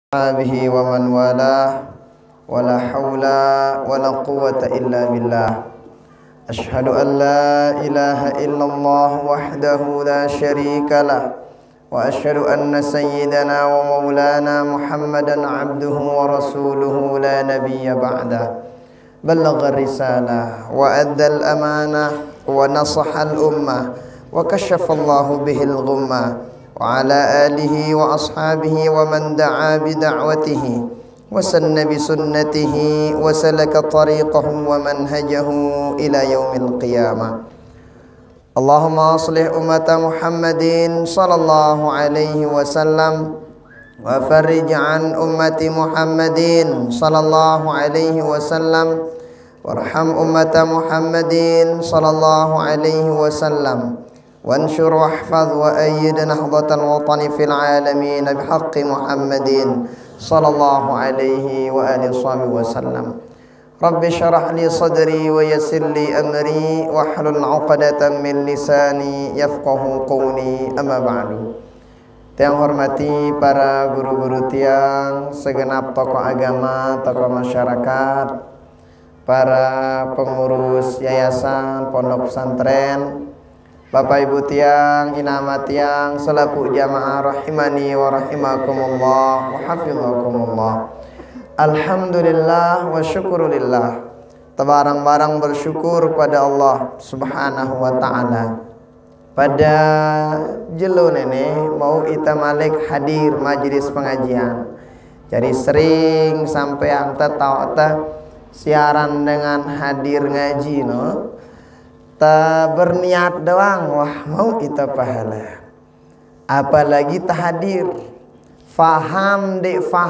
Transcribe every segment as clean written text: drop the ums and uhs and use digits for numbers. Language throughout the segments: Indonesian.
به ومن والاه ولا حول ولا قوة إلا بالله. أشهد أن لا إله إلا الله وحده لا شريك له، وأشهد أن سيدنا ومولانا محمدا عبده ورسوله لا نبي بعده. بلغ الرسالة وأدى الأمانة ونصح الأمة وكشف الله به الغمة، وعلى آله وأصحابه ومن دعا بدعوته وسن بسنته وسلك طريقه ومنهجه إلى يوم القيامة. اللهم أصلح أمة محمد صلى الله عليه وسلم، وفرج عن أمة محمد صلى الله عليه وسلم، وارحم أمة محمد صلى الله عليه وسلم، وانشر واحفظ وأيد نهضة الوطن في العالمين بحق محمد صلى الله عليه وآله وصحبه وسلم. رب اشرح لي صدري ويسر لي أمري واحلل عقدة من لساني يفقه قولي. أما بعد. Yang hormati para guru-guru tiang, segenap tokoh agama, tokoh masyarakat, para pengurus yayasan, pondok pesantren, Bapak Ibu tiang, inama tiang, selaku jamaah rahimani wa rahimakumullah wa hafizakumullah. Alhamdulillah wa syukurillah. Tebarang-barang bersyukur pada Allah Subhanahu wa ta'ala. Pada jelo nene mau ita malik hadir majelis pengajian. Jadi sering sampai anta tahu siaran dengan hadir ngaji no. Ta berniat doang, wah mau ita pahala. Apalagi tahadir, faham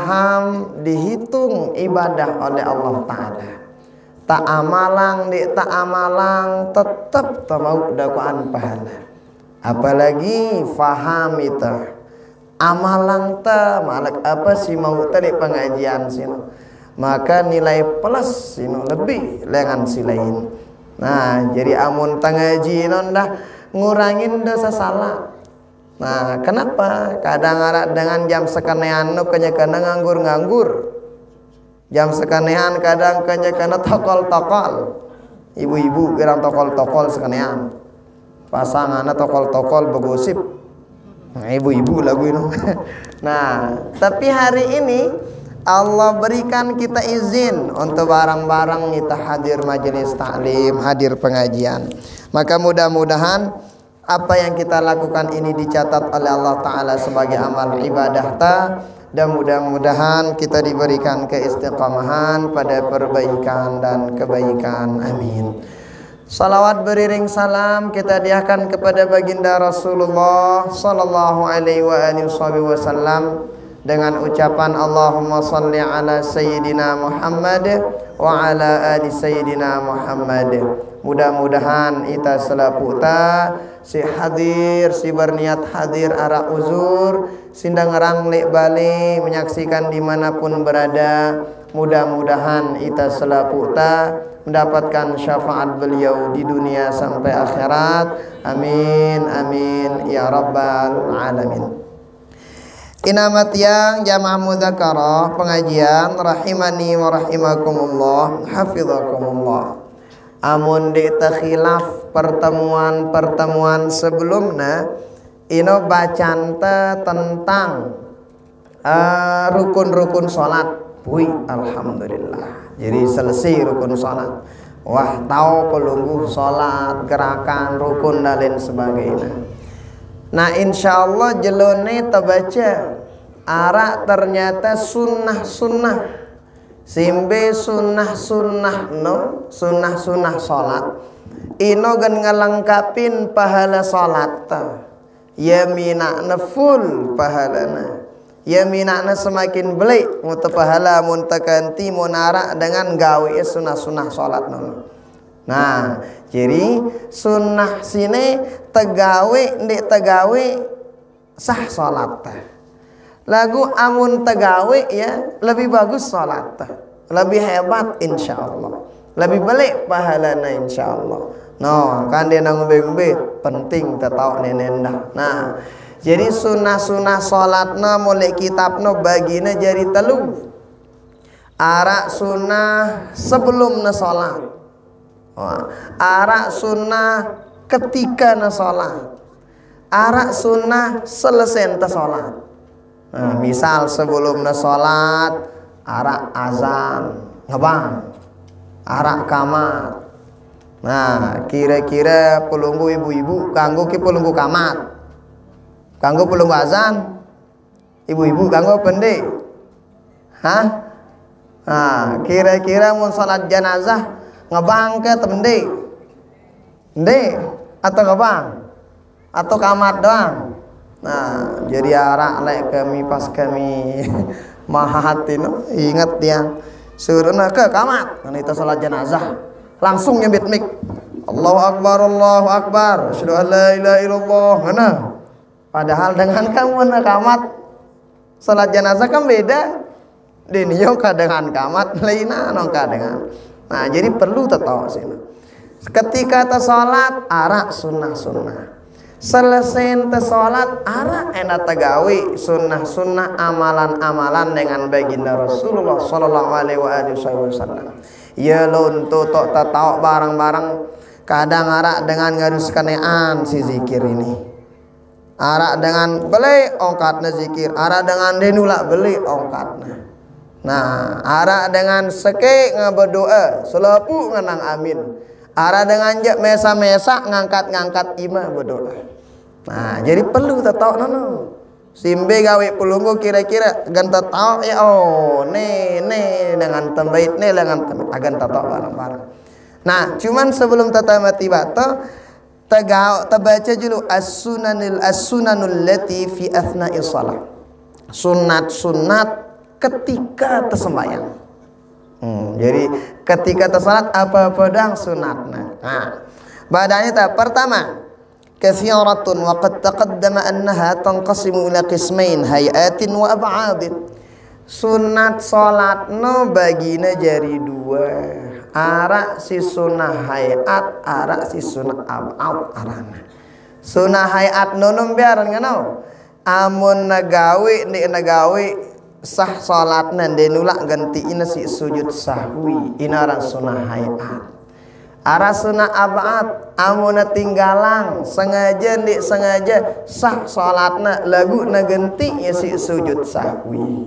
dihitung ibadah oleh Allah Ta'ala. Tak amalang tetap tak mau dakwaan pahala. Apalagi faham ita, amalang ta malak apa sih mau tadi pengajian sino. Maka nilai plus sino lebih lengan si lain. Nah, jadi amun tangaji nondah ngurangin dosa salah. Nah, kenapa? Kadang arak dengan jam sekanean nu kenyekana nganggur-nganggur. Jam sekanean kadang kenyekana tokol-tokol. Ibu-ibu gerang tokol-tokol sekanean. Pasanganna tokol-tokol begosip. Nah, ibu-ibu lagu ini. Nah, tapi hari ini Allah berikan kita izin untuk barang-barang kita hadir majelis taklim, hadir pengajian. Maka mudah-mudahan apa yang kita lakukan ini dicatat oleh Allah Ta'ala sebagai amal ibadah ta, dan mudah-mudahan kita diberikan keistiqamahan pada perbaikan dan kebaikan. Amin. Salawat beriring salam kita hadiahkan kepada baginda Rasulullah sallallahu alaihi wasallam dengan ucapan Allahumma salli ala sayyidina Muhammad wa ala ali sayyidina Muhammad. Mudah-mudahan ita selaku ta si hadir, si berniat hadir ara uzur, sindang ranglik balik menyaksikan dimanapun berada. Mudah-mudahan ita selaku ta mendapatkan syafaat beliau di dunia sampai akhirat. Amin amin ya rabbal alamin. Inamat yang jamaah mudzakarah pengajian rahimani wa rahimakumullah hafizakumullah. Amun di khilaf pertemuan sebelumnya ino bacanta tentang rukun-rukun salat. Wih, alhamdulillah. Jadi selesai rukun salat. Wah, tahu pelungguh salat, gerakan rukun dan lain sebagainya. Nah, insyaallah jelone terbaca arak ternyata sunnah simbe sunnah no sunnah salat ino gan ngelengkapin pahala salat yaminakna full pahalana, yaminakna semakin belik muta pahala muntakanti munara dengan gawe sunnah salat no. Nah, jadi sunnah sini tegawe sah salat. Lagu amun tegawe ya lebih bagus salat. Lebih hebat insyaallah. Lebih balik pahalana insyaallah. No, kan dia nang ngombe penting tetau nenendah. Nah, Jadi sunah-sunah salatna mulai kitabna bagina jadi telu. Arak sunnah sebelum na salat. Arak sunnah ketika na salat. Arak sunnah selesai na salat. Misal sebelum na salat arak azan ngebang, arak kamat. Nah, kira-kira pelunggu ibu-ibu kanggo ki pelunggu kamat. Kanggo pelunggu azan. Ibu-ibu kanggo pendek. Hah? Nah, kira-kira mun salat jenazah ngebang ke pendek. Ndek atau ngebang? Atau kamat doang? Nah, jadi arak lek kami pas kami mahati no, ingat dia suruh ke kamat. Kan itu salat jenazah. Langsung nyebit mik. Allahu Akbar, Allahu Akbar. Asyhadu an la ilaha illallah. Mana? Padahal dengan kamu na kamat salat jenazah kan beda. Diniyo dengan kamat laina nongka dengan. Nah, jadi perlu tahu sini. Ketika ta salat arak sunnah-sunnah. Selesai ta salat arak enak tagawi sunnah-sunnah amalan-amalan dengan baginda Rasulullah sallallahu alaihi wasallam. Ya lonto tok tahu barang-barang kadang arak dengan ngarus kanean si zikir ini. Arak dengan beli ongkatna zikir, arak dengan denula beli ongkatna. Nah, arak dengan seke ngaberdoa, selapu ngenang amin. Arak dengan jak mesa-mesa ngangkat-ngangkat imah berdoa. Nah, jadi perlu tahu nono. Simbe gawe pelunggu kira-kira ganta tahu ya ne dengan tembait ne dengan tembait agan tahu barang-barang. Nah, cuman sebelum tatamati bato tabaca dulu as-sunanul lati fi athna'is shalah. Sunat-sunat ketika tersembahyang. Jadi ketika tersalat apa pedang sunatna. Nah, badanya tak pertama kathiratun wa qad taqaddama annaha tanqasimu ila qismain hayatin wa ab'adin. Sunat salatna bagina jadi dua. Arak si sunah hayat, arak si sunah ab'ad arana. Sunah hayat nunum biaran nganau. Amun nagawi ni nagawi sah salatna denulak ganti ina si sujud sahwi inaran sunah hayat. Ara sunah ab'ad amuna tinggalang sengaja ndik sengaja sah salatna lagu na ganti ya si sujud sahwi.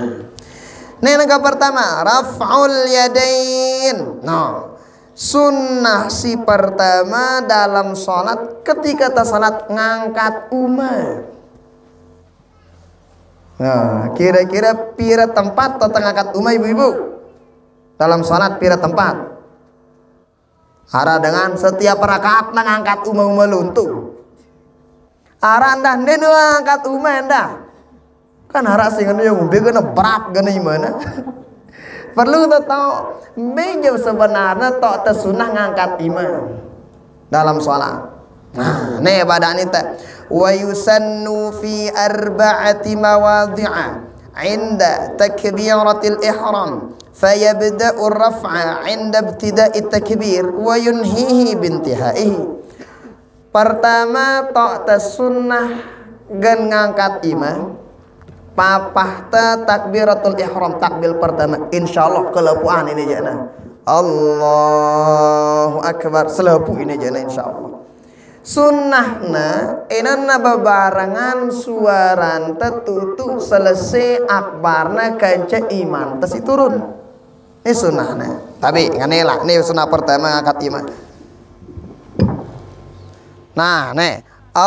Nah, yang pertama raf'ul yadain. Nah, sunnah si pertama dalam salat ketika ta salat ngangkat umat. Nah, kira-kira pira tempat atau ngangkat umah ibu-ibu dalam salat pira tempat? Ara dengan setiap rakaat ngangkat umah luntung. Ara ndah den ngangkat umah ndah. Kan ara sing anu yang umbe kena berat gana gimana? Perlu tahu meja sebenarnya tok tersunah ngangkat imam dalam salat. Nah, ne badan itu wa yusannu fi arba'ati mawadhi'a 'inda takbiratil ihram fayabda'u ar-raf'a 'inda ibtida'i takbir wa yunhihi bintihaihi. Pertama tok tersunnah gan ngangkat imam papah ta takbiratul ihram takbir pertama insyaallah kelepuan ini jana Allahu akbar selepu ini jana insyaallah. Sunnahna enana babarangan suaran tetutu selesai akbarna kanca iman tesi turun. Ini sunnahna. Tapi nganela ini sunnah pertama ngangkat iman. Nah, nih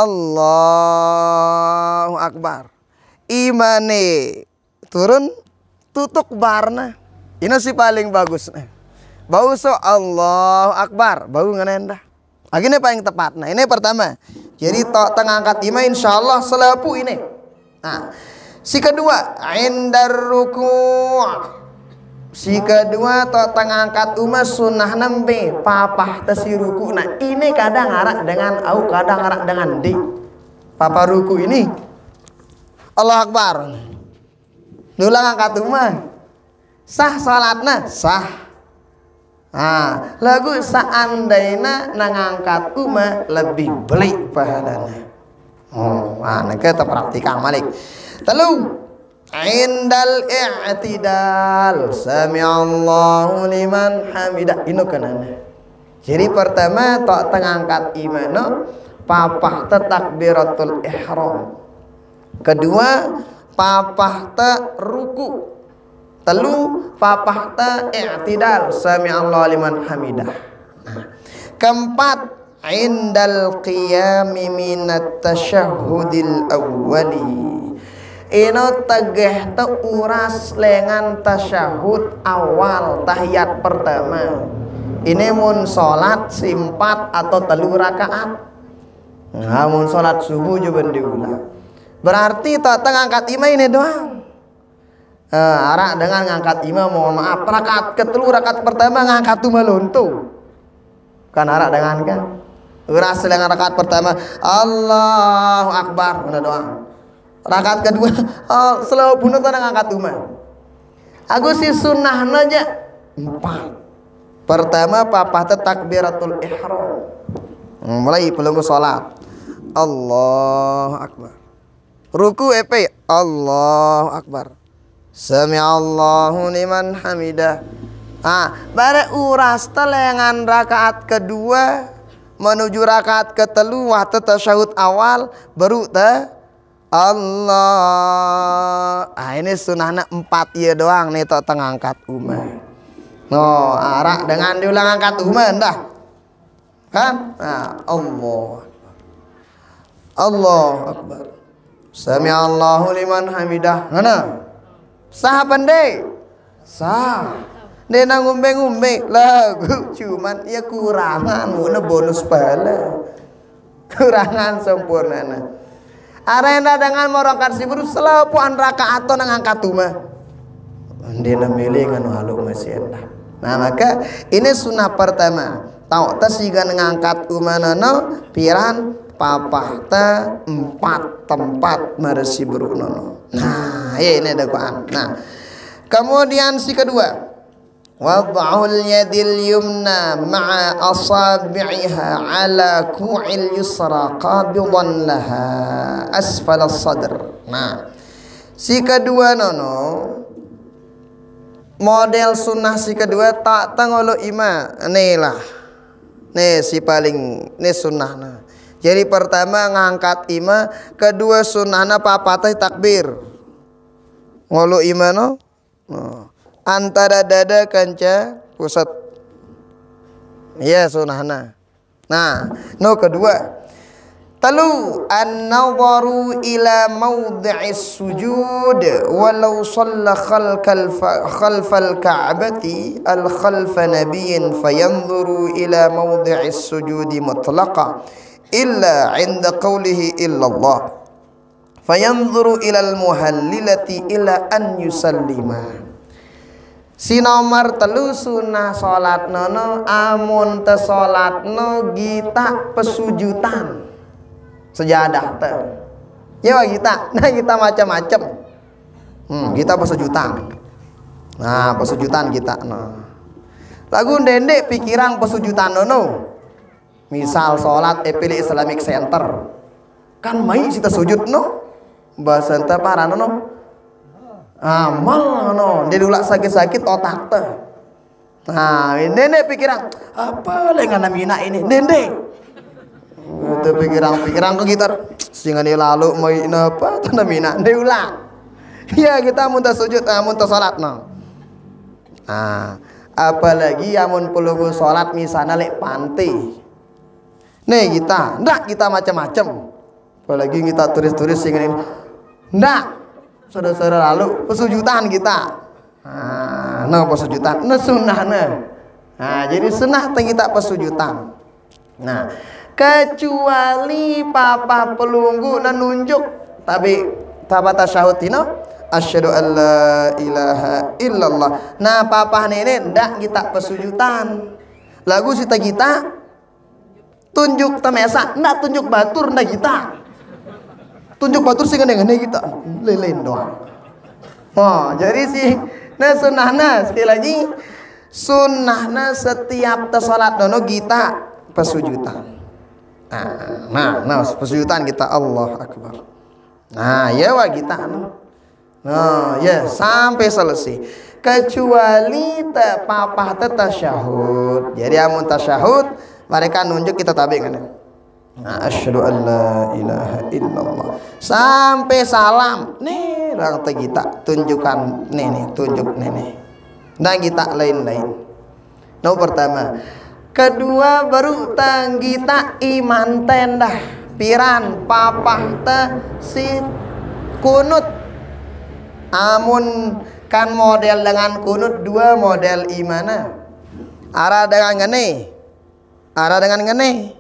Allahu akbar. Imane turun tutuk barna. Ini sih paling bagus. Bau so Allahu akbar, bau nganenda. Akhirnya paling tepat. Nah, ini pertama. Jadi tok tengah angkat imam insyaallah selepu ini. Nah, si kedua indar ruku'. Si kedua tok tengah angkat umah sunnah nembe papah tesi ruku'. Nah, ini kadang arak dengan au, kadang arak dengan di. Papa ruku' ini Allah akbar. Nulang angkat umah. Sah salatna, sah. Nah, lagu seandainya nangangkat umah lebih belik pahalanya. Nah kita praktikan malik. Telu indal i'tidal sami'allahu liman hamidah inu kenana. Jadi pertama tak tengangkat imano papah takbiratul ihram. Kedua papah ruku. Telu papah i'tidal sami'allahu liman hamidah. Nah, keempat indal qiyami minat tasyahudil awwali. Ino tegeh te uras lengan tasyahud awal tahiyat pertama. Ini mun salat simpat atau telu rakaat. Nah, mun salat subuh juga diulang. Berarti tak ngangkat imam ini doang. Arak dengan ngangkat imam, mohon maaf, rakaat ketelu rakaat pertama ngangkat tuh meluntu. Kan arak dengan kan? Uras dengan rakaat pertama Allahu Akbar mana doang. Rakaat kedua selalu bunuh tanah ngangkat umah. Aku si sunnah aja 4. Pertama papah takbiratul ihram. Mulai pelunggu salat. Allahu Akbar. Ruku Allahu Akbar. Sami'allahu liman hamidah. Bare uras telengan rakaat kedua menuju rakaat ketelu waktu tasyahud awal baru Allah. Ini sunahnya 4 ya doang nih tok ngangkat umah. No, arak dengan diulang angkat umah dah. Kan? Allah Akbar. Sami'allahu liman hamidah. Mana? Sah pandai. Sah. Dia nang ngumbe-ngumbe lagu cuman ya kurangan mana bonus pahala. Kurangan sempurna. Arena dengan morongkat sibur selapuan rakaat atau nang angkat rumah. Dia milih nganu haluk masih endah. Nah maka ini sunnah pertama. Tahu tasigan ngangkat umanono piran papah 4 tempat meresi berunono. Nah ini ada Quran. Nah kemudian si kedua. Wad'ul yadil yumna ma'a asabi'iha ala ku'il yusra qabidan laha asfal as-sadr. Nah, si kedua model sunnah si kedua tak tangolo ima. Inilah. Nih si paling nih sunnahna. Jadi pertama ngangkat ima, kedua sunnahna papatah takbir. Ngolo ima antara dada kanca pusat ya sunahna. Nah kedua telu an-nadharu ila mawdi'is sujud walau shalla khalfal ka'bati al-khalfa nabiyyin fayanzuru ila mawdi'is sujudi mutlaqa illa 'inda qawlihi illallah fayanzuru ila al-muhallilati ila an yusallima. Si nomor telu sunah salat nono amun te salat no gita pesujutan sejadah te ya kita kita macam-macam kita pesujutan. Nah pesujutan kita lagu dendek pikiran pesujutan nono misal salat pilih Islamic Center kan mai kita sujud no bahasa ente para nono amal dia dulu sakit-sakit otak teh. Nah nenek pikiran apa dengan namina ini nenek itu pikiran ke gitar sehingga dia lalu mau apa tuh namina diulang ya kita muntah sujud muntah salat apalagi amun pelunggu salat misalnya lek pantai nih kita macam-macam apalagi kita turis-turis sehingga ini saudara-saudara lalu pesujutan kita. Pesujutan sunnah jadi sunnah kita pesujutan. Nah kecuali papa pelunggu nunjuk tapi tabat tasyahud asyhadu an la ilaha illallah. Nah papa nenek ndak kita pesujutan lagu sita kita tunjuk temesa ndak tunjuk batur ndak kita tunjuk batur sih ngene kita lelen doang. Jadi sih sunnahna sekali lagi sunnahna setiap salat kita pesujutan. Nah, persujudan kita Allah Akbar. Nah, ya wa kita nah, ya sampai selesai. Kecuali papah tasyahud. Jadi amun tasyahud mereka nunjuk kita tabi kan. Nah, asyhadu an la ilaha illallah. Sampai salam. Nih, orang kita tunjukkan nih, tunjuk nih. Dan kita lain-lain. Nomor pertama. Kedua baru kita iman tendah piran papah si kunut. Amun kan model dengan kunut dua model imana. Ara dengan ngene.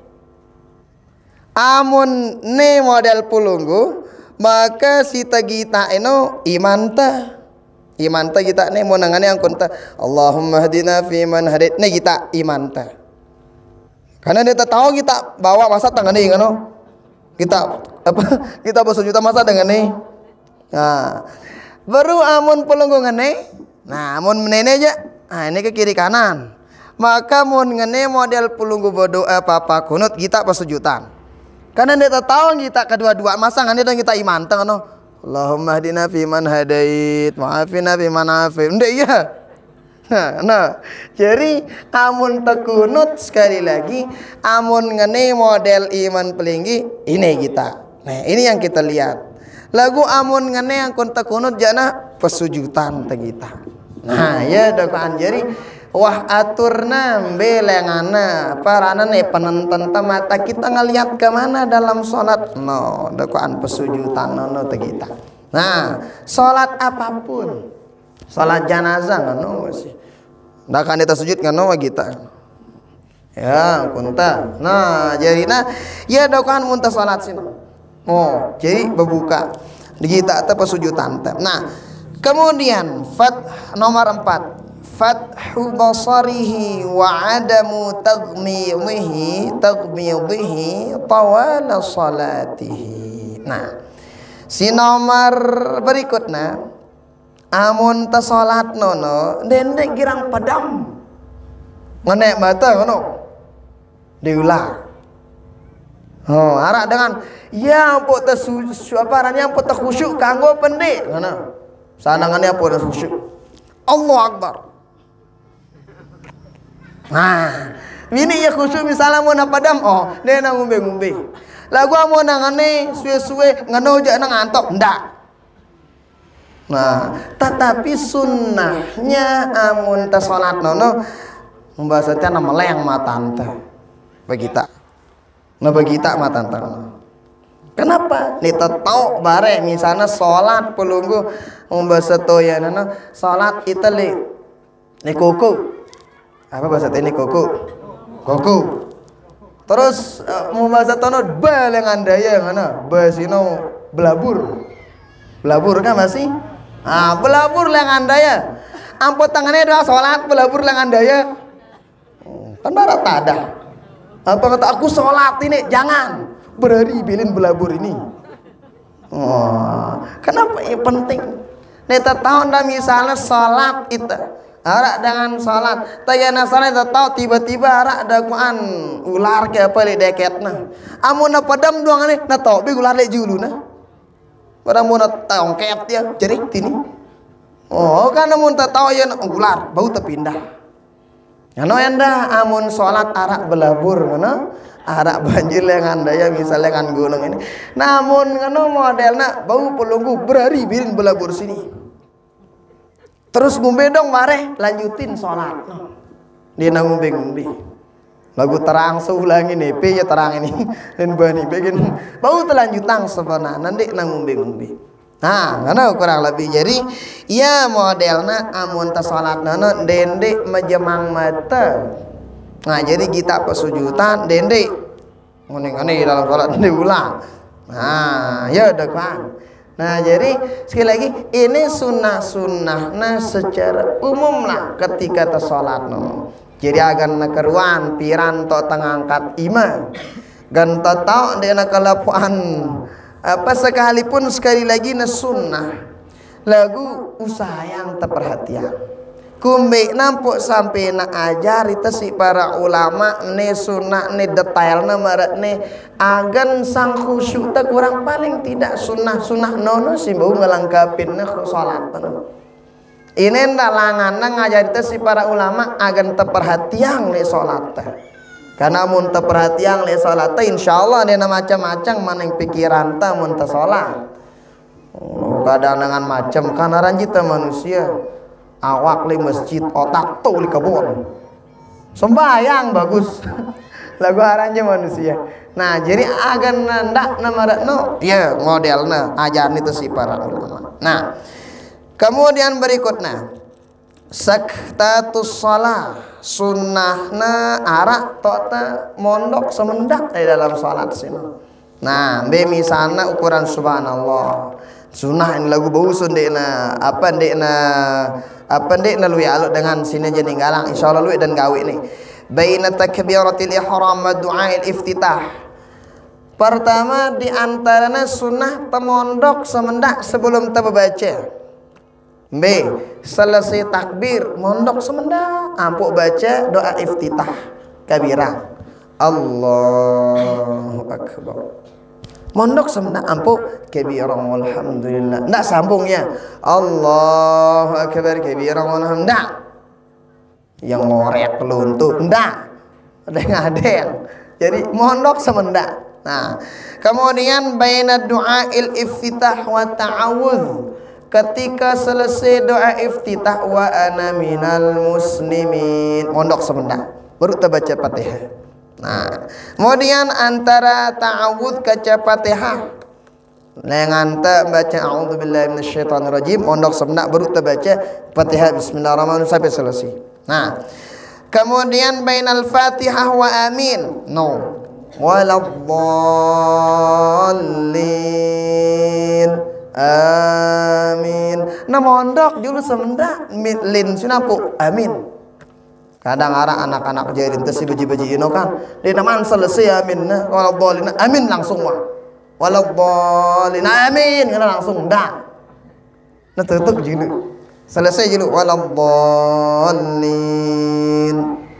Amun ne model pulunggu maka si tagita eno imanta kita ne monangane yang kunta Allahumma hadina fi man hadait ne kita imanta. Karena dia tahu kita bawa masa tangan ini kan, kita bersujuda masa dengan ini. Nah, baru amun pelunggungan nih, nah amun menene aja, nah ini ke kiri kanan. Maka mun ngene model pelunggu berdoa papa kunut kita bersujudan. Karena dia tahu kita kedua-dua masa ngene dan kita iman kan, Allahumma hadina fi man hadait, ma'afina fi man afif. Ndek ya. Nah, jadi amun tekunut sekali lagi, amun ngene model iman pelinggi ini kita. Nah, ini yang kita lihat. Lagu amun ngene yang kun tekunut jana pesujudan kita. Nah, ya dokaan jadi wah aturna belengana parana nih penonton mata kita ngelihat ke mana dalam sholat. No, dokaan pesujudan no kita. Nah, sholat apapun. Sholat jenazah ngono sih. Ndak kan kita sujud ngono kita. Ya, kunta. Nah, jadi ya dokan muntah salat sih. Oh, jadi berbuka. Di kita atau pesujudan. Nah, kemudian nomor 4. Fathu basarihi wa adamu taghmidhihi tawala salatihi. Nah, si nomor berikutnya amun ta salat nono dendek girang padam ngenek mata ngono diulah arak dengan ya ampun ta apa ta khusyuk kanggo pendek ngono sanangannya apa ta khusyuk Allahu Akbar. Nah ini ya khusyuk misalnya mau padam dia nang ngumbe lagu amun nangane suwe-suwe ngono jak nang antok ndak. Nah, tetapi sunnahnya amun ta salat nono membahasanya meleng matanta bagita. Nah bagita matanta. Kenapa? Nita tau bare misalnya salat pelunggu membahasa toya nono salat kita li kuku. Apa bahasa ini kuku? Kuku. Terus membahasa tono balengan daya mana? Basino belabur. Belabur kan masih? Belabur lengan daya. Ampun tangannya doa sholat belabur lengan daya. Kan barat ada. Apa kata aku sholat ini? Jangan berhari bilin belabur ini. Kenapa ini penting? Neta tahu ndak misalnya sholat itu. Arak dengan sholat. Tayana sholat neta tahu tiba-tiba arak dakwaan ular ke apa li deketna. Amun na padam doang nih. Na tahu bi ular le julu na. Pada mau tongket ya cerit ini. Karena mau tahu ya ular bau terpindah. Ano anda amun sholat arak belabur mana? Arak banjir lengan daya misalnya kan gunung ini. Namun kano modelnya bau pelunggu berhari birin belabur sini. Terus ngumbe dong mare lanjutin sholat. Dia ngumbe. Lagu terang seulang ini, ya terang ini, dan bani begin bau telanjutang sebenarnya nanti ngumbe. Nah, karena kurang lebih jadi, ya modelnya amun ta salat nana dendek majemang mata. Nah, jadi kita pesujudan dendek, ngene dalam salat diulang. Nah, ya udah kan. Nah, jadi sekali lagi ini sunnah-sunnahna secara umum lah ketika ta salat nana. Jadi agan nakeruan piran to tengangkat ima gan to tau dia nakalapuan apa sekalipun sekali lagi na sunnah lagu usaha yang terperhatian kumbe nampuk sampai nak ajar itu si para ulama ne sunnah ne detail na marat ne agan sang khusyuk tak kurang paling tidak sunnah nono si bau ngelengkapin na salat. Ini ndak langan ngajar itu si para ulama agan teperhatian le salat. Karena mun teperhatian le salat insyaallah dia macam-macam maning pikiran ta mun ta salat. Kadang dengan macam karena ranjita manusia awak li masjid otak tuh li kebun sembayang bagus lagu aranja manusia. Nah jadi agan ndak namarat no ya modelna ajaran itu si para ulama. Nah kemudian berikutnya saktatus shalah sunnahna arak tota mondok semendak di dalam salat sini. Nah be misalnya ukuran subhanallah sunnah ini lagu bau sundekna apa ndekna luwi aluk dengan sini jadi galang insyaallah luwi dan gawe nih baina takbiratil ihram wa du'ail iftitah. Pertama di antaranya sunnah temondok semendak sebelum terbaca. B selesai takbir mondok semendak ampuk baca doa iftitah kabirah Allahu akbar. Mondok semendak ampuk kabirah walhamdulillah. Ndak sambungnya Allahu akbar kabirah walhamdulillah. Yang ngorek keluntuk ndak. Ada. Jadi mondok semendak. Nah, kemudian baina du'ail iftitah wa ta'awudz. Ketika selesai doa iftitah wa ana minal muslimin mondok semendak baru terbaca Fatihah. Nah, kemudian antara ta'awudz ke Fatihah dengan baca a'udzubillahi minasyaitonirrajim mondok semendak baru terbaca Fatihah bismillahirrahmanirrahim sampai selesai. Nah, kemudian bainal Fatihah wa amin waladdallin amin. Nah mondok dulu semendak lin sunapu amin. Kadang arah anak-anak jadi ente si beji-beji ino kan dia naman selesai amin waladdallin amin langsung mah waladdallin amin kena langsung dah. Nah tutup dulu selesai dulu waladdallin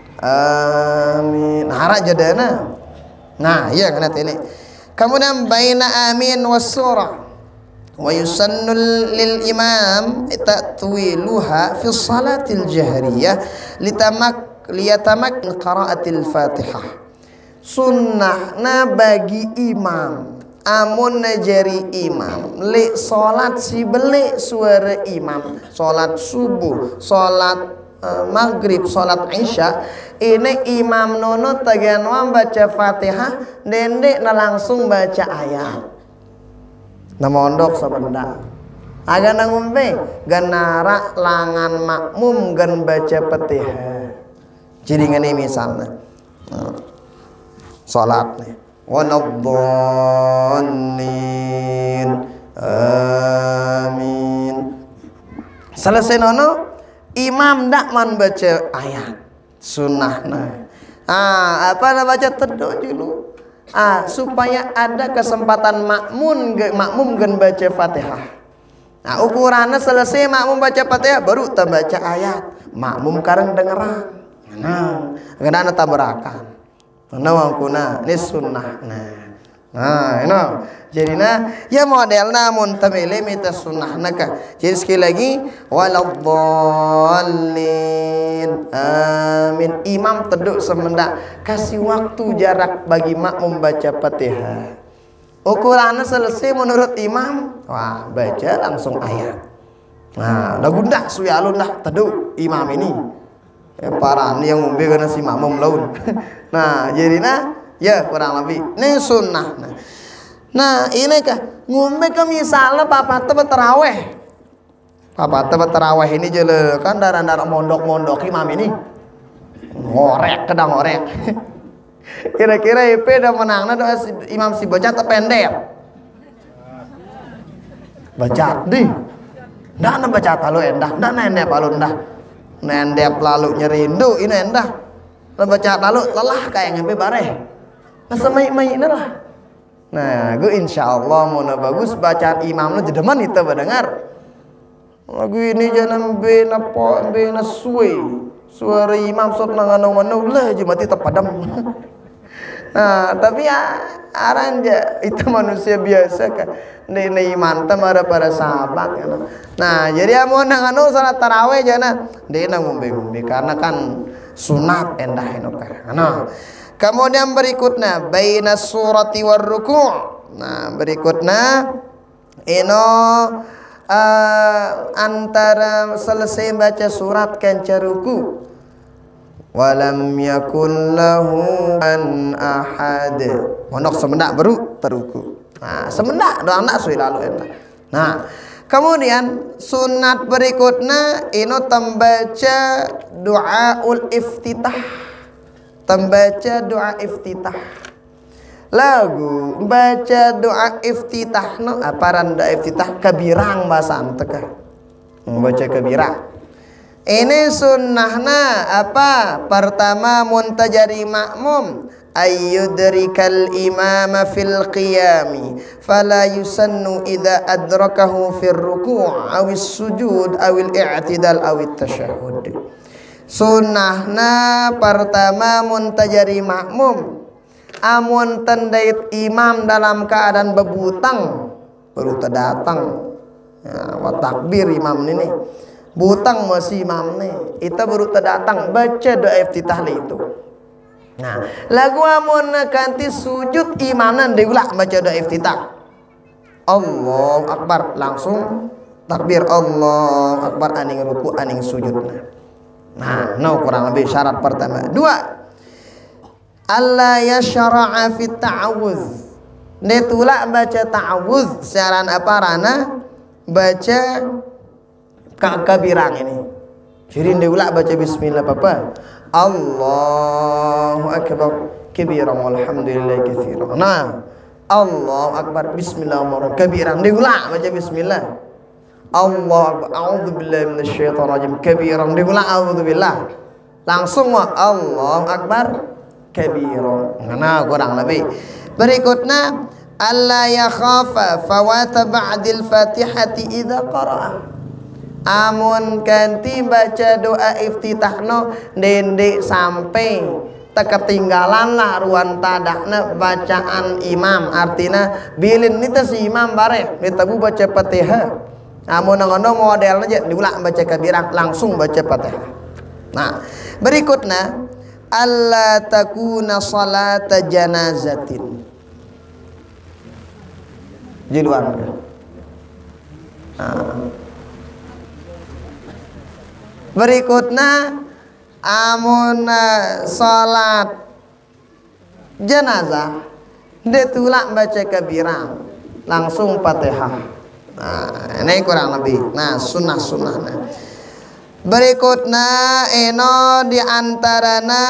amin harap jadana. Nah iya kena ini. Kemudian baina amin was surah wa yusannu lil imam ta'twiluha fi salatil jahriyah liyatamak qiraatil Fatihah. Sunnahna bagi imam amun najari imam li salat si beli suara imam salat subuh salat maghrib salat isya ini imam nono taganwa baca Fatihah dendek na langsung baca ayat na mondok sebentar agak nangumpe ganara langan makmum gan baca Fatihah jadi ngene misalnya salat nih waladdallin amin selesai nono imam ndak man baca ayat sunnahna apa nak baca teduh dulu supaya ada kesempatan makmum gan baca Fatihah. Nah ukurannya selesai makmum baca Fatihah baru baca ayat makmum kareng dengeran. Nah kadang tabarakan nah wangkuna ini sunnahna. Nah ini jadinya ya modelna mun tamile mita sunnahna ka. Jadi sekali lagi waladdallin amin imam teduk semendak kasih waktu jarak bagi makmum baca Fatihah. Ukurannya selesai menurut imam wah baca langsung ayat. Nah lagu ndak suya alun dah teduk imam ini para yang ngombe kana si makmum laun. Nah jadinya ya kurang lebih ini sunnah. Nah ini kah ngombe ke misalnya papa tebet terawih ini jele kan darah mondok imam ini ngorek kedang ngorek. Kira-kira IP udah menangna doa imam si baca pendek baca di ndak na baca talu endah ndak nendep alun dah nendep lalu nyerindu ini endah baca lalu lelah kayak ngempe bareh semai-mai lah. Nah, gue insyaallah mau bagus bacaan imam lo jedeman itu mendengar. Lagu ini jangan bena po bena suara imam sot nangano lah je mati terpadam. Nah, tapi ya aranja itu manusia biasa kan. Ini mantap ada para sahabat kan. Nah, jadi amun nangano salat tarawih jangan dia ngombe-ngombe karena kan sunat endah enoka. Nah, kemudian berikutnya baina surati war ruku'. Nah, berikutnya antara selesai baca surat kanca ruku walam yakun lahu an ahad monok semendak baru teruku. Nah, semendak doang nak suwi lalu enak. Nah, kemudian sunat berikutnya tembaca doaul iftitah, tembaca doa iftitah. Lagu baca doa iftitah aparan doa iftitah kabirang bahasa anteka baca kabirang. Ini sunnahna apa? Pertama muntajari makmum ayyudrikal imama fil qiyami fala yusannu idza adrakahu fir ruku' awis sujud awil i'tidal awit tasyahud. Sunnahna pertama muntajari makmum amun tendait imam dalam keadaan bebutang baru terdatang ya, takbir imam ini butang masih imam nih kita baru terdatang baca doa iftitah itu. Nah, lagu amun kanti sujud imanan diulang baca doa iftitah Allahu akbar langsung takbir Allahu akbar aning ruku aning sujud. Nah, kurang lebih syarat pertama. Dua, Allah yashra'a fit ta'awudz. Netula baca ta'awudz secara apa rana baca kabirang ini. Jadi netula baca bismillah papa. Allahu akbar kabiran walhamdulillahi katsiran. Nah, Allahu akbar bismillahirrahmanirrahim kabiran netula baca bismillah. Allahu akbar a'udzubillahi minasyaitonir rajim kabiran netula a'udzubillah. Langsung Allahu akbar kabiro. Nah, kurang lebih. Berikutnya alla yakhafa fawata ba'dil fatihati idza qara'a. Amun kanti baca doa iftitahno dendek sampai ketinggalan lah ruan tadakna bacaan imam. Artinya bilin nita si imam bareng ditabu baca Fatihah. Amun ngono modelnya aja diulang baca kabirah langsung baca Fatihah. Nah, berikutnya alla takuna salata janazatin. Jiluan. Berikutnya amun salat jenazah ditulak baca kabirah langsung Fatihah. Nah, ini kurang lebih. Nah, sunnah-sunnahnya. Berikutnya diantarana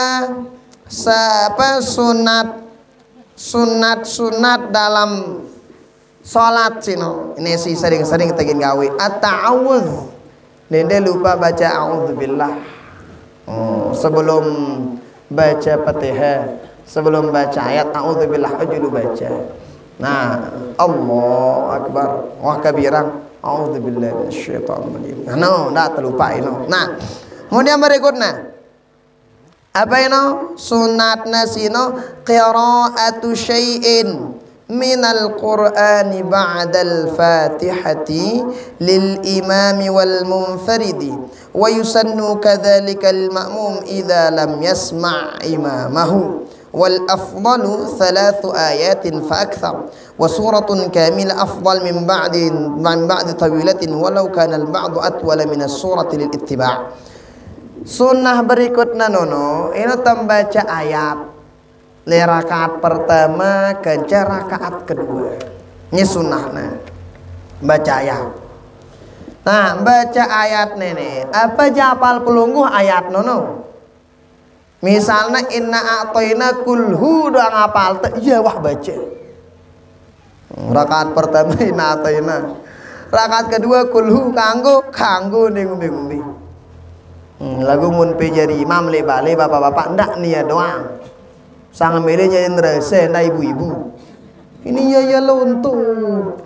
sunat dalam salat sino. Ini sih sering-sering tegin gawe at-ta'awudz. Dende lupa baca a'udzubillah. Sebelum baca Fatihah, sebelum baca ayat a'udzubillah aja lu baca. Nah, Allahu akbar wa kabirang a'udzubillahi minasyaitonir rajim. Nah, enggak terlupa ini. Nah, kemudian berikutnya apa ini? Sunatna sino qira'atu syai'in minal qur'ani ba'dal fatihati lil imami wal munfaridi wa yusannu kadzalikal ma'mum idza lam yasma' imamahu wal afdalu 3 ayatin fa akthar wa suratun kamila afdal min ba'di tawilatin walau kana al ba'du atwala min as-surati lil ittiba'. Sunnah berikutnya ini membaca ayat le rakaat pertama ke rakaat kedua. Ini sunnahnya baca ayat. Nah, baca ayat nene apa japal pelungguh ayat nono. Misalnya inna a'toina kulhu doang apal iya wah baca. Rakaat pertama inna a'toina. Rakaat kedua kulhu kanggo ning ngumbi-ngumbi. Lagu mun pe jadi imam le bale bapak-bapak ndak nia doang. Sang milihnya Indra saya nda ibu-ibu. Ini ya lonto.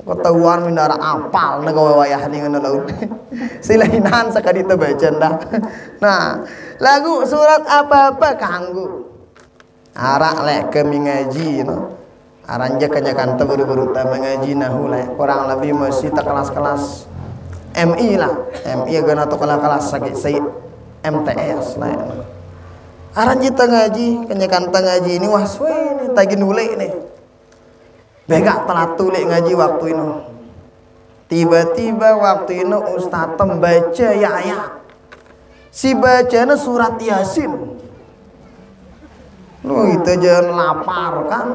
ketahuan mindara apal na gawa wayah ni ngono laut. Silainan sakadi teu baca dah. Nah, lagu surat apa-apa kanggo. Arak lek kami ngaji no. Aranja kanyakan teu buru-buru teh mengaji nahu lek kurang lebih masih tak kelas-kelas MI lah. MI gana tu kelas-kelas sakit saya MTS lah. Aranja teu ngaji, kanyakan teu ngaji ini wah suwe ni tagi nule ni. Begak telat tulik ngaji waktu ini. Tiba-tiba waktu ini ustaz membaca ya ayat. Si bacanya surat Yasin. Lu itu jangan lapar kan.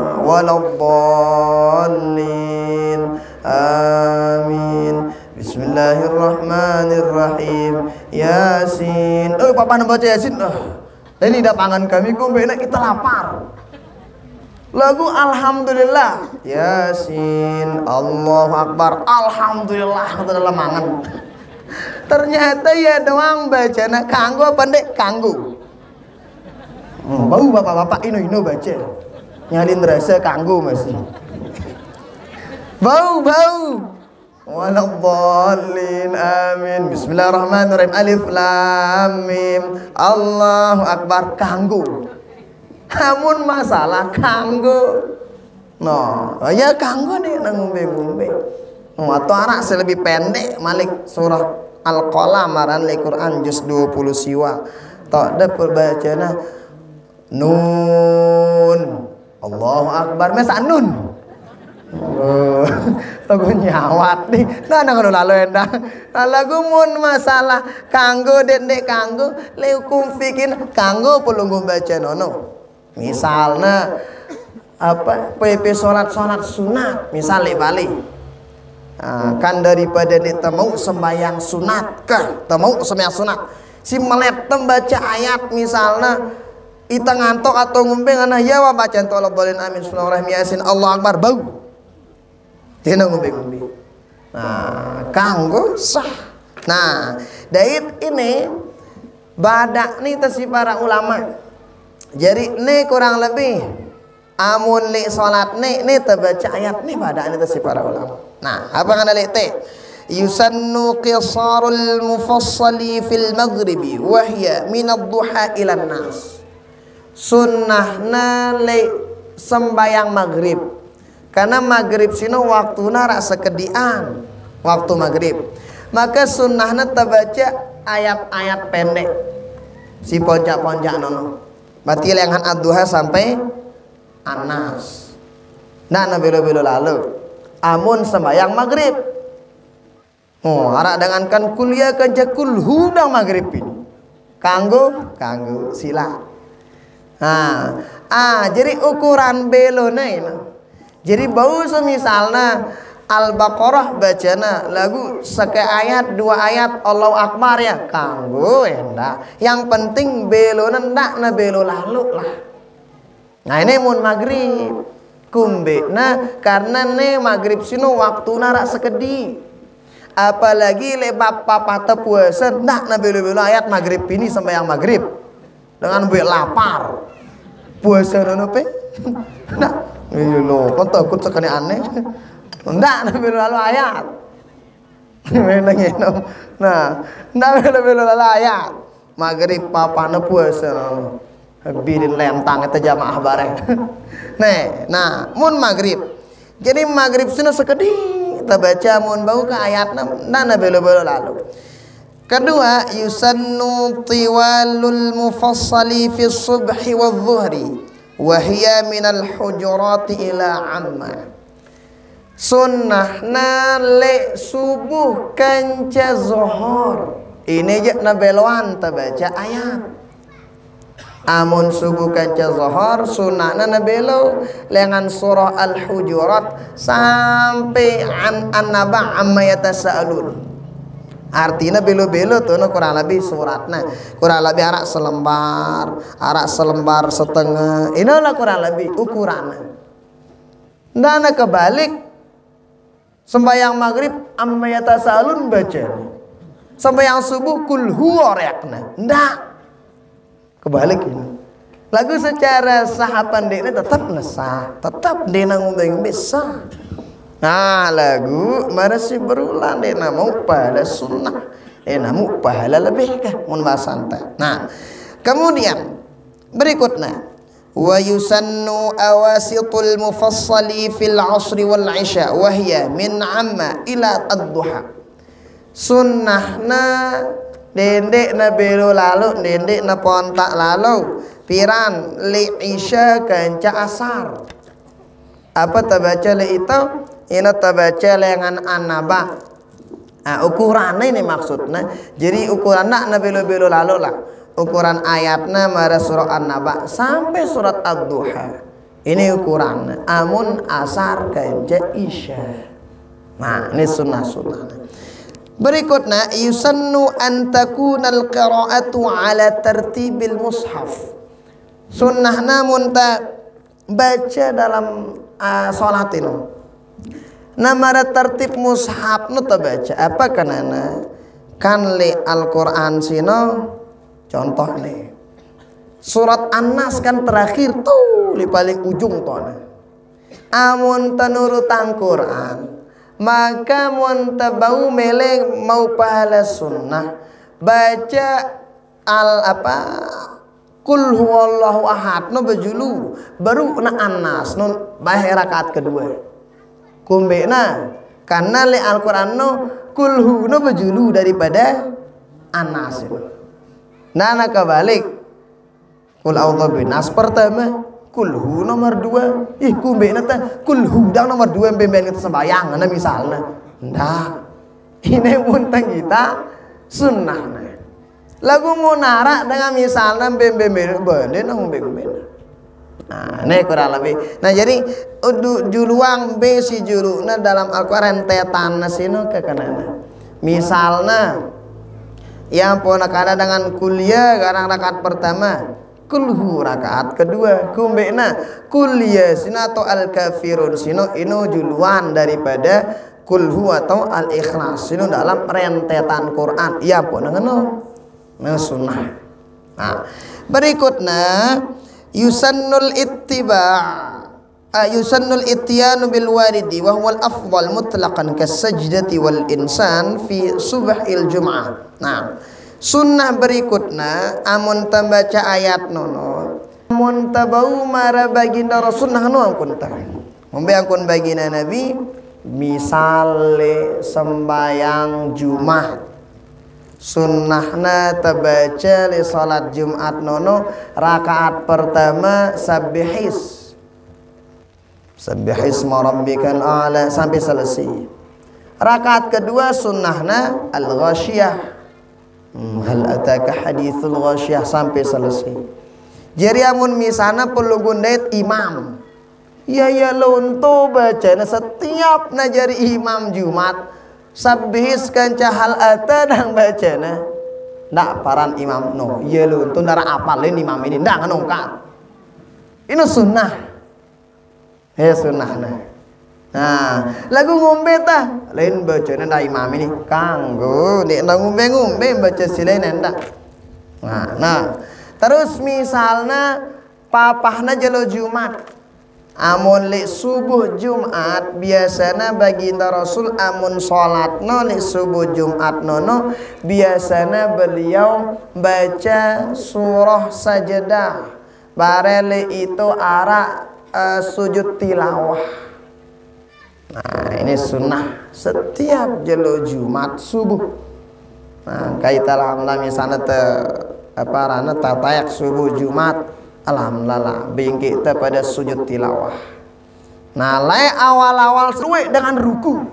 Waladdallin. Amin. Bismillahirrahmanirrahim. Yasin. Papa nak baca Yasin. Ini dah pangan kami kumbe kita lapar. Lagu alhamdulillah Yasin Allahu Akbar alhamdulillah kata dalam mangan. Ternyata ya doang bacana kanggo apa ndek kanggo. Bau bapak-bapak ino baca. Nyalin rasa kanggo masih. Bau. Waladdallin amin. Bismillahirrahmanirrahim. Alif lam mim. Allahu Akbar kanggo. Namun masalah kanggo. No, ya kanggo nih nang ngombe-ngombe. Atau anak selebih pendek malik surah Al-Qalam maran le Quran juz 20 siwa. Tak ada perbacana nun. Allahu Akbar mesa nun. Tahu nyawat nih. Nah ngono lalu endah. Lagu mun masalah kanggo dendek kanggo le hukum fikin kanggo pelunggu baca nono. Misalnya apa PP sholat sunat misalnya balik kan daripada kita mau sembahyang sunat kah mau sembahyang sunat si melep membaca ayat misalnya kita ngantuk atau ngombe ngana ya wa bacaan tolong boleh amin bismillahirrahmanirrahim yasin Allah akbar bau tidak ngombe nah kanggo sah. Nah dait ini badak nih tesi para ulama. Jadi ini kurang lebih amun li salat ni terbaca ayat ni pada ini si para ulama. Nah, apa kan ada teh? Yusannu qisarul mufassali fil maghribi wa hiya min ad-duha ila nas. Sunnahna li sembayang maghrib. Karena maghrib sino waktuna rak sekedian waktu maghrib. Maka sunnahna terbaca ayat-ayat pendek. Si poncak-poncak nono. Berarti lengan ad-duha sampai anas. Nah, belo-belo lalu. Amun sembahyang maghrib. Arak dengankan kuliah kerja kulhu dang maghrib ini. Kanggo sila. Jadi ukuran belo ini. Jadi bau semisalnya Al-Baqarah bacana lagu seke ayat 2 ayat Allahu Akbar ya kanggo endah. Yang penting belo ndak na belo lalu lah. Nah ini mun maghrib kumbe. Nah karena ne maghrib sino waktu narak sekedi. Apalagi le bapak puasa ndak na belo-belo ayat maghrib ini sampai yang maghrib dengan buat lapar puasa nono pe. Nah lo kan takut sekali aneh. Ndak belo lalu ayat. Nah, ndak belo lalu ayat. Maghrib papana puasa. Bilin lentang eta jamaah bareng. Nah, mun maghrib. Jadi maghrib sina sekedi kita baca mun bau ke ayatna ndak belo-belo lalu. Kedua, yusannu tiwalul mufassali fi subhi wadh-dhuhri wa hiya minal hujurati ila amma. Sunnahna le subuh kanca zuhur. Ini je na beloan baca ayat. Amun subuh kanca zuhur sunnahna na belo lengan surah Al-Hujurat sampai an-naba amma yatasaalun. Artinya belo-belo tuh kurang lebih suratna. Kurang lebih arak selembar setengah. Inilah kurang lebih ukurannya. Dana kebalik sembahyang maghrib amma yatasalun baca. Sembahyang subuh kul huwa rekna. Ndak. Kebalik ini. Lagu secara sahapan dekna tetap nesah, tetap dena ngombe bisa. Nah lagu masih berulang deh namu pahala sunnah namu pahala lebih kah mun basanta. Nah kemudian berikutnya wa yusannu awasitul mufassali fil asri wal isya wa hiya min amma ila ad-duha. Sunnahna dendek na belo lalu dendek na pontak lalu piran li isya kanca asar. Apa tabaca li itu? Ini tabaca lengan anaba. Ukurannya ini maksudnya. Jadi ukurannya na belo-belo lalu lah. Ukuran ayatnya mara surah An-Naba sampai surat Ad-Duha. Ini ukurannya. Amun asar kanca isya. Nah, ini sunnah-sunnah. Berikutnya yusannu an takunal qira'atu ala tartibil mushaf. Sunnah namun tak baca dalam salat ini. Namara tertib mushaf nu baca apa kanana kan li Al-Qur'an sino contoh nih surat An-Nas kan terakhir tuh di paling ujung tuh. Amun tanurutang Quran maka mun tabau meleng mau pahala sunnah baca kul huwallahu ahad no bajulu baru na An-Nas nun bahaya rakaat kedua. Kumbena karena li Al-Qur'an no kulhu no bajulu daripada An-Nas. Nana kebalik kul a'udzu binas pertama kulhu nomor 2 kumbena ta kulhu dang nomor 2 bemben kita sembayang na misalnya ndak ini muntang kita sunnah lagu mau narak dengan misalnya bemben benden nang bemben. Nah, ini kurang lebih. Nah, jadi juluang besi juluna dalam Al-Qur'an tetan sino ke kanana. Misalnya yang ponakana dengan kuliah karena rakaat pertama, kulhu rakaat kedua, kumbena kuliah sino atau al-kafirun sino ino juluan daripada kulhu atau al-ikhlas sino dalam rentetan Quran. Ya ponangano. Nah, sunnah. Nah, berikutnya yusannul ityanu bil waridi wa huwal afdal mutlaqan kasajdati wal insan fi subhil jum'ah. Nah, sunnah berikutnya amun tambaca ayat nono amun tabau mara baginda rasulna nu angkun ta mombe angkun baginda nabi misale sembayang Jumat sunnahna tabaca li salat Jumat nono rakaat pertama sabbihis rabbikal a'la sampai selesai. Rakaat kedua sunnahna al-ghasyiyah hal ataka hadithul ghasyiyah sampai selesai. Jadi amun misana perlu gundait imam ya lonto bacana setiap najari imam Jumat sabbihis kanca hal ata dang bacana ndak paran imam no ye lu tu ndara apalin imam ini ndak nongkat ini sunnah sunnahna. Nah lagu ngombe tah lain bacana ndak imam ini kanggo nek ngombe baca silain ndak. Nah terus misalnya papahna jelo Jumat amun li subuh Jumat biasana baginda Rasul amun salatno li subuh Jumat nono biasana beliau baca surah Sajdah barele itu arah sujud tilawah. Nah ini sunnah setiap jelo Jumat subuh. Nah kaita alhamdulillah misalnya rana tatayak subuh Jumat alhamdulillah bingki kita pada sujud tilawah. Nah lai awal-awal sesuai dengan ruku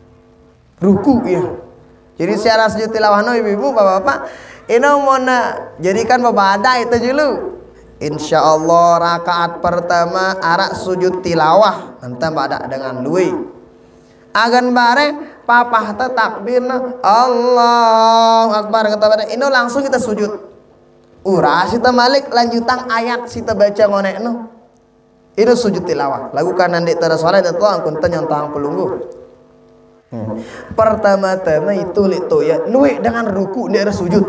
ya. Jadi secara sujud tilawah no ibu-ibu bapak-bapak ini mau jadikan babada itu dulu. Insyaallah rakaat pertama arak sujud tilawah nanti badak dengan lui. Agan bare papah takbirna Allahu Akbar kata pada ini langsung kita sujud. Sita malik lanjutan ayat sita baca ngonek no. Itu sujud tilawah. Lakukan nanti tersolat itu angkun nyantang pelunggu. Pertama-tama itu lito ya nuik dengan ruku dia ada sujud.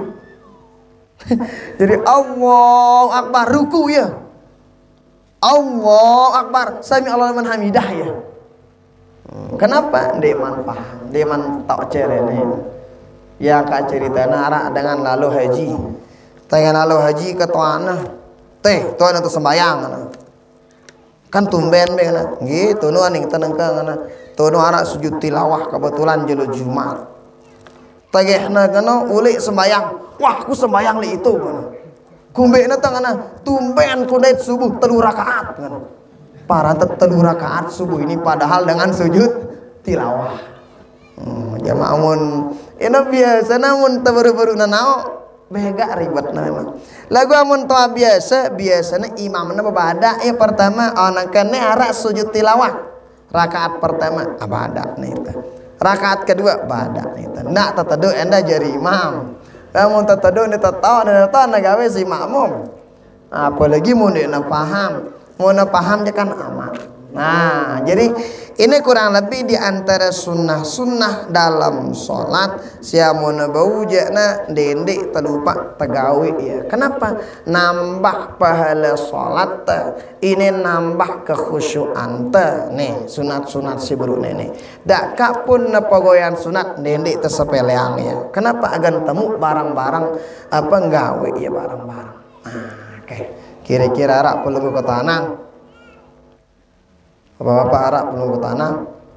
Jadi Allahu Akbar ruku ya. Allahu Akbar sami Allahu liman hamidah ya. Kenapa? Deman paham, deman tak cerene. Yang kak cerita arak dengan lalu haji. Dengan lalu haji ke tuana. Tuana tu sembayang. Kan tumben be kana. Gitu nu aning teneng kana. Tuanu arak sujud tilawah kebetulan jelo Jumat. Tagehna kana ulik sembayang. Wah, aku sembayang li itu kana. Kumbena tangana tumben kudet subuh 3 rakaat kana. Parantet 3 rakaat subuh ini padahal dengan sujud tilawah. Jamaah mun ina biasa namun baru-baru nanao bega ribet memang. Lagu amun tua biasana imamna babada pertama anakane arak sujud tilawah. Rakaat pertama abada nih teh. Rakaat kedua bada nih teh. Nak tetedu enda jadi imam. Kamu tetedu nih tetau gawe si makmum. Apalagi mun dia paham. Mau paham dia kan aman. Nah, jadi ini kurang lebih di antara sunnah dalam sholat. Siamuna bau jana dendek terlupa tegawi ya. Kenapa? Nambah pahala sholat. Ini nambah kekhusyuan nih sunat si buru nenek. Dak kapun nepogoyan sunat dendek tersepeleang ya. Kenapa agan temu barang-barang apa nggawe ya barang-barang. Oke. Kira-kira arak pelunggu ke tanah. Bapak-bapak arak pelunggu ke tanah.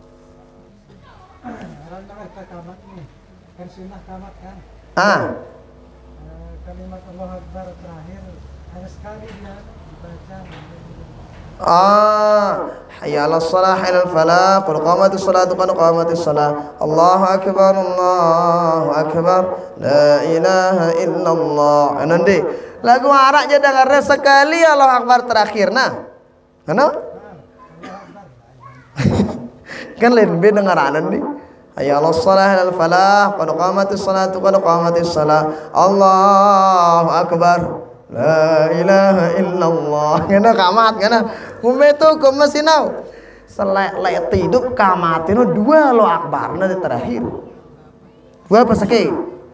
Kalimat Allah Akbar terakhir hanya sekali dia dibaca. Hayya 'alas shalah hayya 'alal falah qad qamatis salatu qad qamatis salah Allahu akbar la ilaha illallah. Nanti lagu arak je dengar sekali Allah Akbar terakhir nah. Kenapa? Kan lain be dengaranan nih. Hayya 'alas shalah hayya 'alal falah qad qamatis salatu qad qamatis salah Allahu akbar la ilaha illallah. Ngana kamat ngana. Kume tu kumasinau. Selek hidup kamatinu 2 lo akbar na terakhir. 2 apa sakit?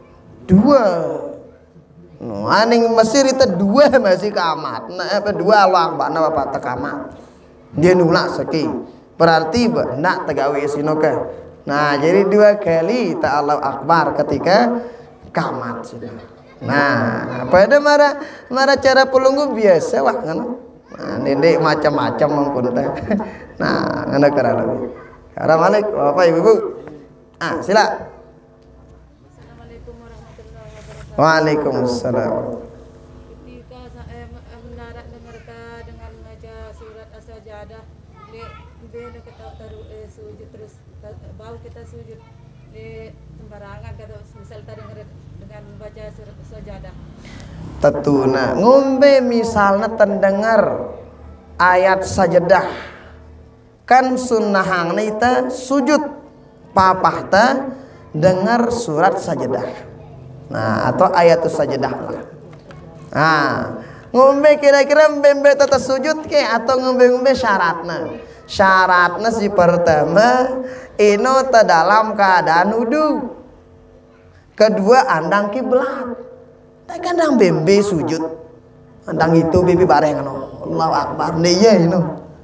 2. No, aning Mesir itu 2 masih kamat. Nah, apa 2 lo akbar na apa tekamat. Dia nulak sakit. Berarti nak tegawe sinoka. Nah, jadi 2 kali ta Allah akbar ketika kamat sudah. Nah, pada marah cara pelunggu biasa wah kan. Nah, dendek macam-macam mangkun teh. Nah, ngana kara lagi. Assalamualaikum Bapak Ibu. Sila. Assalamualaikum warahmatullahi wabarakatuh. Waalaikumsalam. Ketika saya menarak dengan membaca surat As-Sajdah, dia kita taruh sujud terus bau kita sujud di sembarangan kalau misal tadi dengan membaca surat As-Sajdah. Tetuna ngombe misalnya terdengar ayat sajadah kan sunnahang nita sujud papah ta dengar surat sajadah. Nah, atau ayat sajadah lah. Nah, ngombe kira-kira mbembe tata sujud ke atau ngombe syaratna si pertama ino ta dalam keadaan wudu. Kedua andang kiblat. Tak kadang bembe sujud. Andang itu bibi bareng no. Allahu akbar dia itu.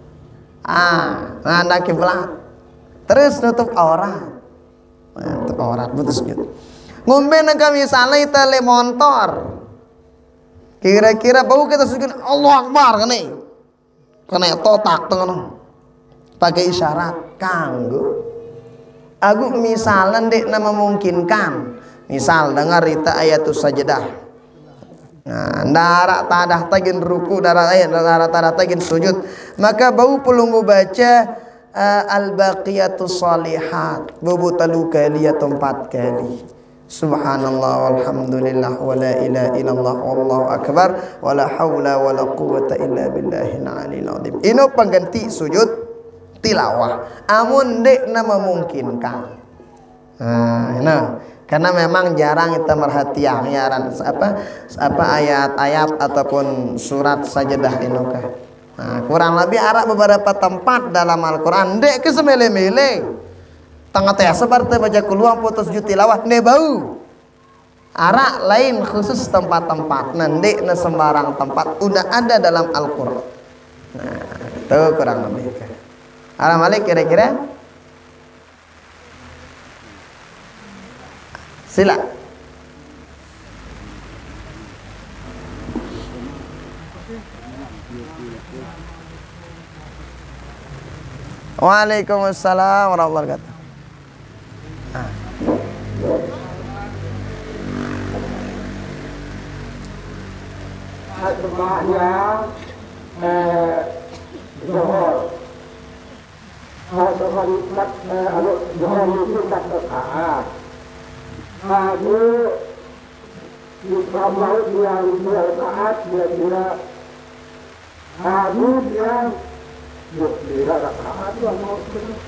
Andang kiblat. Terus nutup aurat. Nutup aurat putus sujud. Ngombe nang misalnya kita le motor. Kira-kira bau kita sujud Allahu akbar kan nih. Kena totak tengah. Pakai isyarat kanggo. Aku misalnya dek na memungkinkan. Misal dengar ita ayatus sajadah. Nah, darat tadah tagin ruku darat tadah tagin sujud, maka bau pelunggu baca al-baqiyatus salihat bubutalu kali 4 kali. Subhanallah walhamdulillah wala ilaha illallah wallahu akbar wala haula wala quwwata illa billahil aliyil azim. Ino pengganti sujud tilawah. Amun dek na memungkinkan. Nah, karena memang jarang kita merhatian ya apa ayat-ayat ataupun surat sajadah inokah. Nah, kurang lebih arah beberapa tempat dalam Al-Qur'an dek ke semele-mele. Tengah teh seperti baca keluar putus sujud tilawah ne bau. Arah lain khusus tempat-tempat nendek na sembarang tempat udah ada dalam Al-Qur'an. Nah, itu kurang lebih. Arah Malik kira-kira Sila. Waalaikumsalam warahmatullahi wabarakatuh. Jemaahnya Johor Johor itu tak berkaat. Aku di kamar yang berkaat dia aku dia tidak rakaat yang mau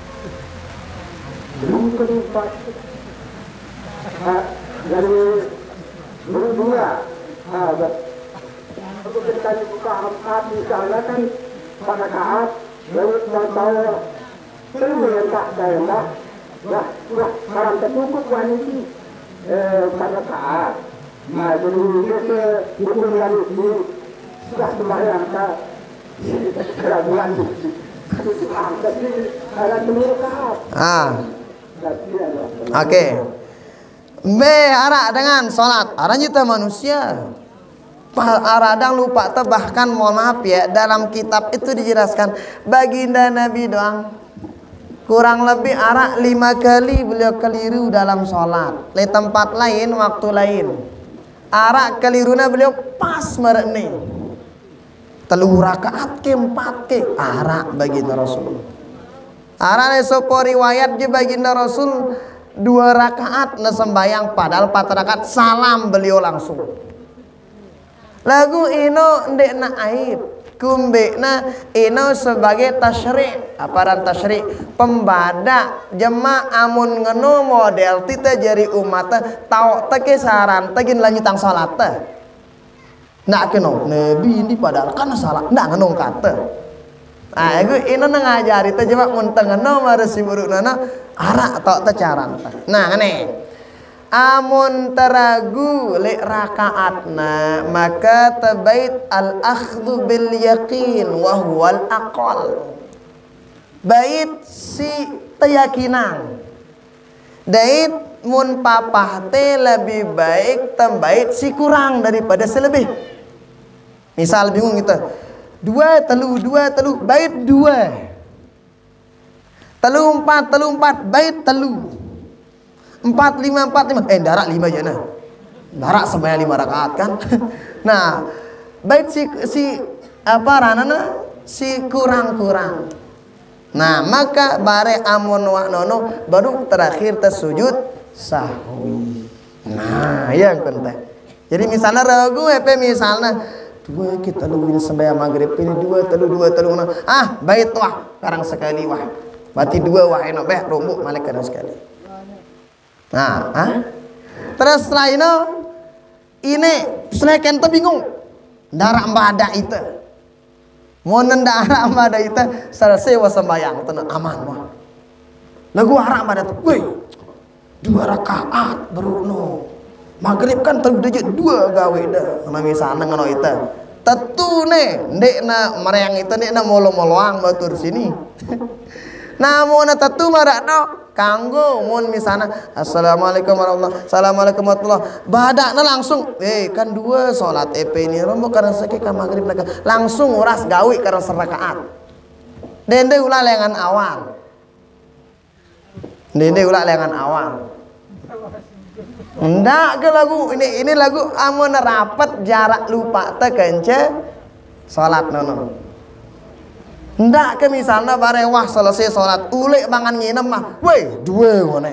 belum keempat dari berdua untuk kita buka empat misalnya kan pada saat lalu tahu terus tak ada lah barang tertutup wanita pada saat nah jadi itu bukan lagi sudah sembahyang tak keraguan tapi alat mereka Oke. B arak dengan sholat. Arak juta manusia. Aradang lupa tuh, bahkan mohon maaf ya, dalam kitab itu dijelaskan baginda Nabi doang kurang lebih arak 5 kali beliau keliru dalam sholat. Di tempat lain waktu lain arak keliruna beliau pas merekni 3 rakaat ke 4 ke arak baginda Rasul. Arak sopo riwayat je baginda Rasul 2 rakaat na sembayang padahal 4 rakaat salam beliau langsung. Lagu ino ndek na aib kumbe na ino sebagai tasyrik. Aparan tasyrik pembada jema amun ngeno model tita jari umat tau teke saran tegin lanjutang salat ndak keno nabi ini padahal kan salat ndak ngenong kata. Nah aku ino ngajari teh jema mun teu ngeno maresi burukna arak tok teh caran. Nah ngene amun teragu li rakaatna maka tabait al akhdhu bil yaqin wa huwal aqal. Bait si keyakinan. Dait mun papah teh lebih baik tambait si kurang daripada selebih. Misal bingung kita 2 telu bait 2. Telu 4 bait telu. 4 5 darak 5 aja nah. Darak sembahyang 5 rakaat kan. Nah, bait si apa ranana si kurang-kurang. Nah, maka bare amun wahnono baru terakhir tersujud sahwi. Nah, yang penting. Jadi misalnya ragu misalnya 2 kita luwin sembahyang maghrib ini 2 telu bait wah karang sekali wah. Berarti 2 wah eno beh rumbuk malik karang sekali. Nah, terus setelah ini seleken tuh bingung darak mbada itu mau nendarak mbada itu selesai wasembayang tenang aman wah lagu harak mbada tuh woi 2 rakaat baru no maghrib kan terjadi 2 gawe dah sama misalnya ngono itu tentu nih ndek na mereyang itu ndek na molo-moloang batur sini namun tentu marak no kanggo mun misalnya assalamualaikum warahmatullahi assalamualaikum warahmatullahi badakna langsung kan 2 salat ini rombok karena sakit ka maghrib langsung uras gawe karena serakaat dende ulah lengan awal ndak ke lagu ini lagu amun rapat jarak lupa teh kence salat nono. Ndak ke misalnya bare wah selesai sholat ulek bangan nginem mah weh 2 ngene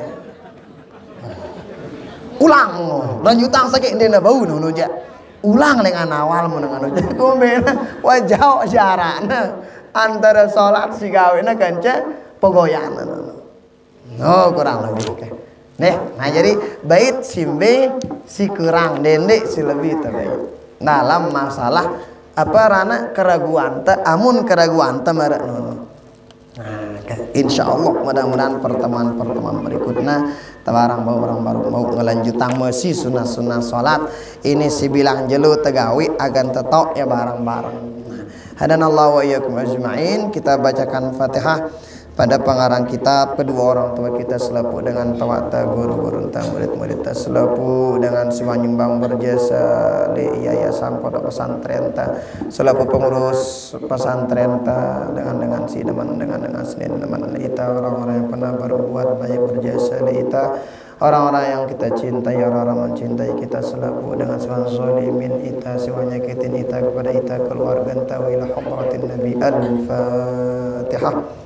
ulang lanjutang sakit dina bau nu ja ulang dengan awal mun dengan ja kumbena wajau jarakna antara sholat si gawena kance pegoyana kurang lebih oke. Nah jadi bait simbe si kurang dendek si lebih terbaik dalam masalah apa rana keraguan amun keraguan marak nono. Nah, insyaallah mudah-mudahan pertemuan berikutnya tawarang baru mau ngelanjutang masih sunah salat ini si bilang jelu tegawi agan tetok ya bareng-bareng. Hadanallahu wa iyyakum ajmain. Kita bacakan Fatihah pada pengarang kitab, kedua orang tua kita selaku dengan tawata guru-guru entah murid-murid kita selaku dengan semua nyumbang berjasa di yayasan pondok pesantren ta selaku pengurus pesantren ta dengan si dengan senin teman kita orang-orang yang pernah berbuat banyak berjasa di kita orang-orang yang kita cintai, orang-orang mencintai kita selaku dengan semua zalimin kita semuanya kita kepada kita keluarga ta wa ila hadratin nabi al-fatihah.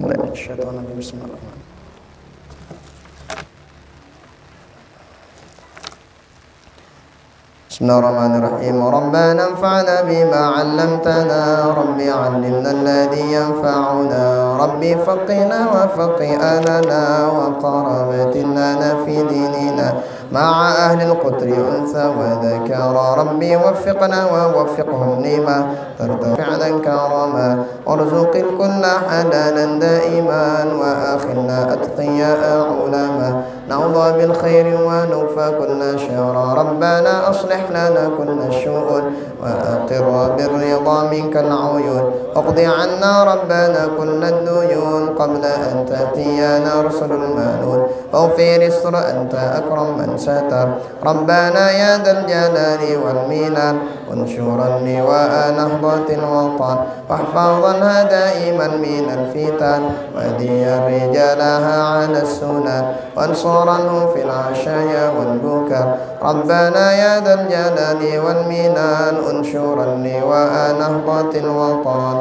Bismillahirrahmanirrahim. Rabbana anfa'na bima 'allamtana, Rabbi 'allimna alladhi yanfa'una, Rabbi faqina wa faqi'ana wa qarabatina fi dinina مع أهل القتر أنثى وذكر ربي وفقنا ووفقهم لما ترضى فعلا كرما وارزق الكل حلالا دائما وآخرنا أتقياء علما نرضى بالخير ونوفى كل شر ربنا أصلح لنا كل الشؤون وأقر بالرضا منك العيون اقض عنا ربنا كل الديون قبل أن تأتينا رسل المالون واغفر استر أنت أكرم من ستر ربنا يا ذا الجلال والمنان وانشر اللواء نهضة الوطن واحفظنا دائما من الفتن وهدي رجالها على السنن وانصرنهم في العشايا والبكر ربنا يا ذا الجلال والمنان انشر اللواء نهضة الوطن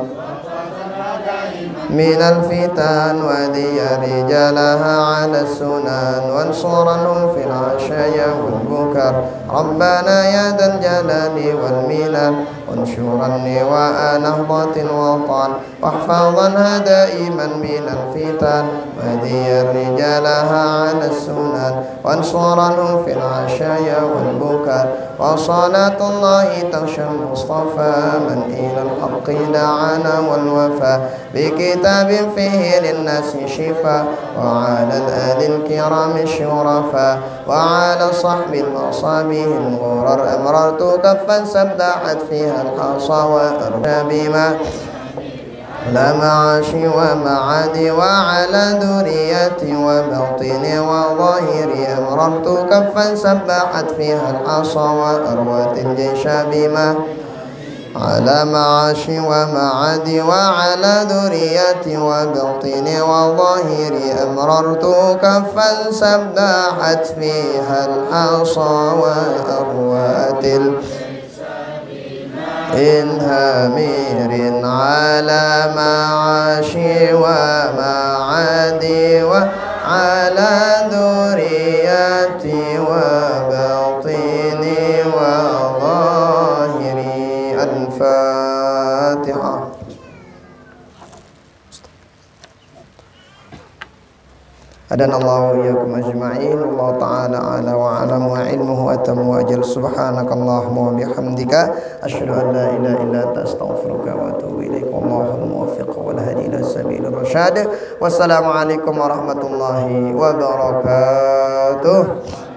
من الفتن وهدي رجالها على السنن وانصرنهم في العشايا والبكر ربنا يا ذا الجلال والمنن وانشر اللواء نهضة الوطن واحفظنا دائما من الفتن وهدي رجالها على السنن وانصرنهم في العشايا والبكر وصلاة الله تغشى المصطفى من إلى الحق دعانا والوفا بكتاب فيه للناس شفاء وعلى الآل الكرام الشرفاء وعلى صحب المصابيح الغرر أمررت كفا سبحت فيها الحصى وأرجى بما لا معاشي ومعادي وعلى ذريتي وباطني وظاهري أمررت كفا سبحت فيها الحصى وأروت الجيش بما على معاشي ومعادي وعلى ذريتي وباطني وظاهري أمررت كفا سبحت فيها الحصى وأروت إنها مير على معاشي ومعادي وعلى ذريتي وباطني وظاهري الفاتحة. أدنا الله وإياكم أجمعين والله تعالى أعلى وأعلم وعلمه أتم وأجل سبحانك اللهم وبحمدك أشهد أن لا إله إلا أنت أستغفرك وأتوب إليك والله الموفق والهدي إلى سبيل الرشاد والسلام عليكم ورحمة الله وبركاته.